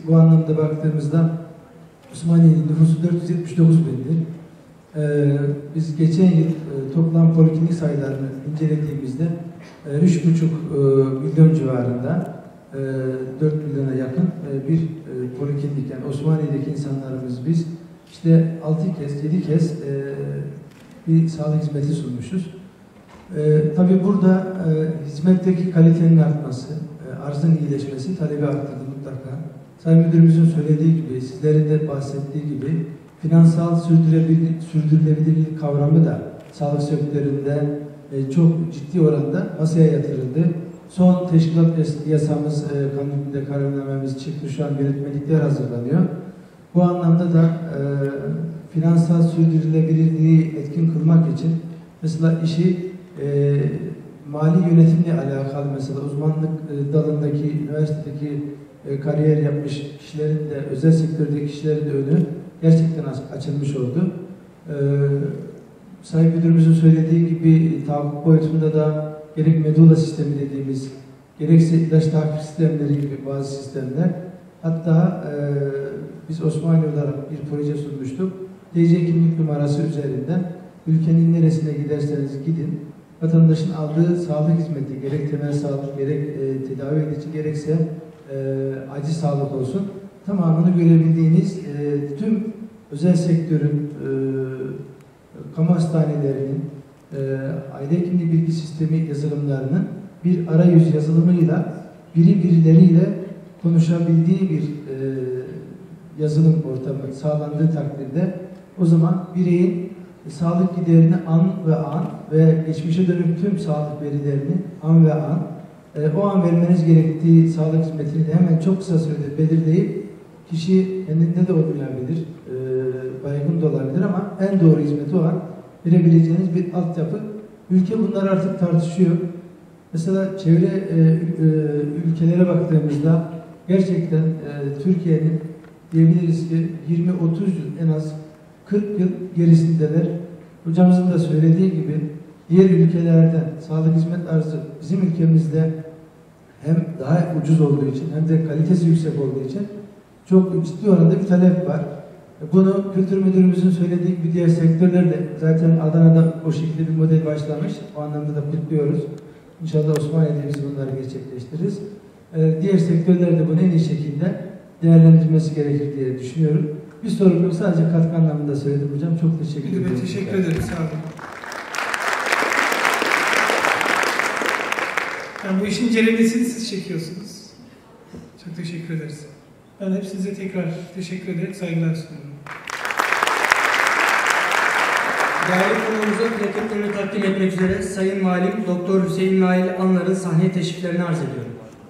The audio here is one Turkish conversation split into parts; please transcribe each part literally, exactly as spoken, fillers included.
bu anlamda baktığımızda Osmaniye'nin nüfusu dört yüz yetmiş dokuz bindir. Ee, biz geçen yıl e, toplam poliklinik sayılarını incelediğimizde üç buçuk e, milyon civarında e, dört milyona yakın e, bir e, poliklinik, yani Osmaniye'deki insanlarımız biz işte altı kez, yedi kez e, bir sağlık hizmeti sunmuşuz. E, tabii burada e, hizmetteki kalitenin artması, e, arzın iyileşmesi talebi arttırdı mutlaka. Sayın Müdürümüzün söylediği gibi, sizlerin de bahsettiği gibi finansal sürdürülebilirlik, sürdürülebilirlik kavramı da sağlık sektöründe e, çok ciddi oranda masaya yatırıldı. Son teşkilat yasamız, e, kanununda kararnamemiz çıktı. Şu an yönetmelikler hazırlanıyor. Bu anlamda da e, finansal sürdürülebilirliği etkin kılmak için mesela işi e, mali yönetimle alakalı, mesela uzmanlık e, dalındaki, üniversitedeki e, kariyer yapmış kişilerin de, özel sektördeki kişilerin de önü gerçekten açılmış oldu. E, Sayın Müdürümüzün söylediği gibi tahakkuk boyutunda da gerek medulla sistemi dediğimiz, gerekse ilaç takip sistemleri gibi bazı sistemler, hatta e, biz Osmaniye olarak bir proje sunmuştuk. T C kimlik numarası üzerinden ülkenin neresine giderseniz gidin, vatandaşın aldığı sağlık hizmeti, gerek temel sağlık, gerek e, tedavi edici, gerekse e, acil sağlık olsun, tamamını görebildiğiniz e, tüm özel sektörün, e, kamu hastanelerinin, e, aile hekimliği bilgi sistemi yazılımlarının bir arayüz yazılımıyla biri birileriyle konuşabildiği bir e, yazılım ortamı sağlandığı takdirde o zaman bireyin e, sağlık giderini an ve an ve geçmişe dönük tüm sağlık verilerini an ve an e, o an vermeniz gerektiği sağlık hizmetini de hemen çok kısa sürede belirleyip kişi kendinde de olmayabilir, e, baygın da olabilir ama en doğru hizmeti o an verebileceğiniz bir altyapı. Ülke bunları artık tartışıyor. Mesela çevre e, e, ülkelere baktığımızda gerçekten e, Türkiye'nin diyebiliriz ki yirmi otuz yıl, en az kırk yıl gerisindeler. Hocamızın da söylediği gibi diğer ülkelerden sağlık hizmet arzı bizim ülkemizde hem daha ucuz olduğu için hem de kalitesi yüksek olduğu için çok ciddi oranda bir talep var. Bunu Kültür Müdürümüzün söylediği gibi diğer sektörlerde, zaten Adana'da o şekilde bir model başlamış. O anlamda da kutluyoruz. İnşallah Osmaniye'de biz bunları gerçekleştiririz. Ee, diğer sektörlerde bunu en iyi şekilde değerlendirmesi gerekir diye düşünüyorum. Bir sorun yok, sadece katkı anlamında söyledim hocam. Çok teşekkür ederim. Evet, teşekkür ederim. Sağ olun. Yani bu işin ceremesini siz çekiyorsunuz. Çok teşekkür ederiz. Ben hepsinize tekrar teşekkür ederek saygılar sunuyorum. Değerli konuğumuza plaketlerini takdim etmek üzere Sayın Valim Doktor Hüseyin Nail Anlar'ın sahneye teşriflerini arz ediyorum.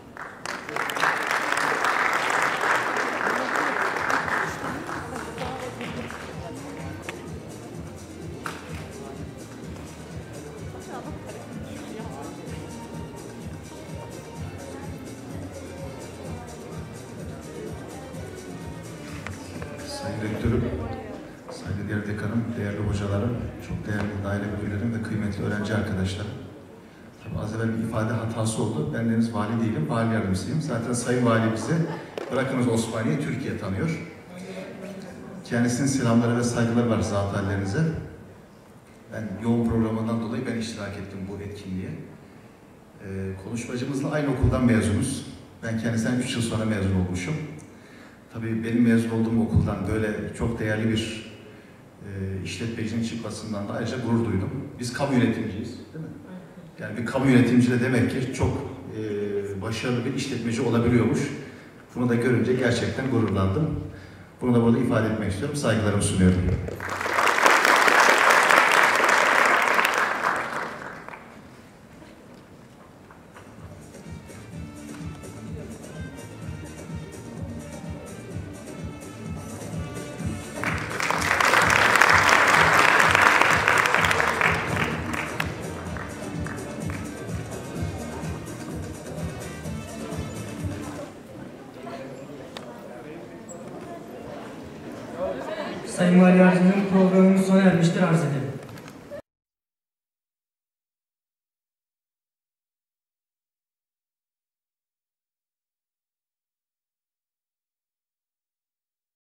Sayın Rektörüm, saygıdeğer dekanım, değerli hocalarım, çok değerli daire müdürlerim ve kıymetli öğrenci arkadaşlarım. Tabii az evvel bir ifade hatası oldu. Ben henüz vali değilim, vali yardımcısıyım. Zaten Sayın Valimize bırakınız Osmaniye, Türkiye tanıyor. Kendisinin selamları ve saygıları var zat hallerinize. Ben yoğun programından dolayı ben iştirak ettim bu etkinliğe. Ee, konuşmacımızla aynı okuldan mezunuz. Ben kendisinden üç yıl sonra mezun olmuşum. Tabii benim mezun olduğum okuldan böyle çok değerli bir e, işletmecinin çıkmasından da ayrıca gurur duydum. Biz kamu yönetimciyiz, değil mi? Yani bir kamu yönetimci de demek ki çok e, başarılı bir işletmeci olabiliyormuş. Bunu da görünce gerçekten gururlandım. Bunu da burada ifade etmek istiyorum. Saygılarımı sunuyorum. Sayın Vali Yardımcım, programımız sona ermiştir, arz ederim.